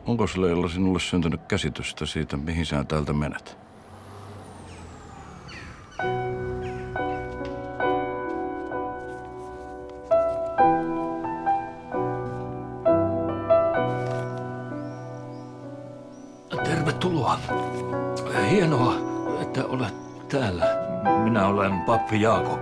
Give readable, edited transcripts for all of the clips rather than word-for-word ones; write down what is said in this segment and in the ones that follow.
Onko Leila sinulle syntynyt käsitystä siitä, mihin sä täältä menet? Tervetuloa. Hienoa, että olet täällä. Minä olen pappi Jaakob.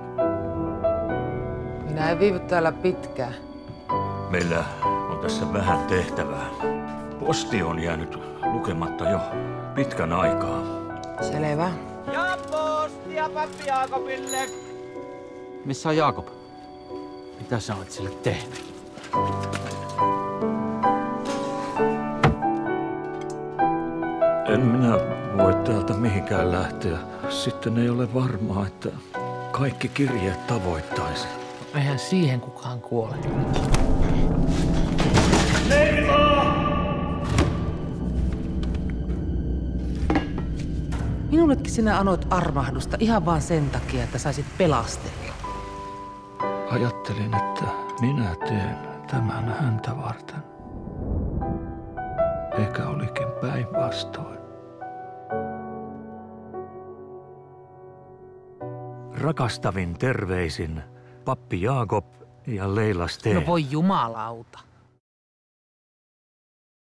Minä en viivy täällä pitkään. Meillä on tässä vähän tehtävää. Posti on jäänyt lukematta jo pitkän aikaa. Selvä. Ja postia pappi Jaakobille. Missä on Jaakob? Mitä sä olet sille tehnyt? En minä voi täältä mihinkään lähteä. Sitten ei ole varmaa, että kaikki kirjeet tavoittaisi. Eihän siihen kukaan kuole. Minullekin sinä anoit armahdusta ihan vaan sen takia, että saisit pelastella. Ajattelin, että minä teen tämän häntä varten. Eikä olikin päinvastoin. Rakastavin terveisin pappi Jaakob ja Leila Steen. No voi jumalauta.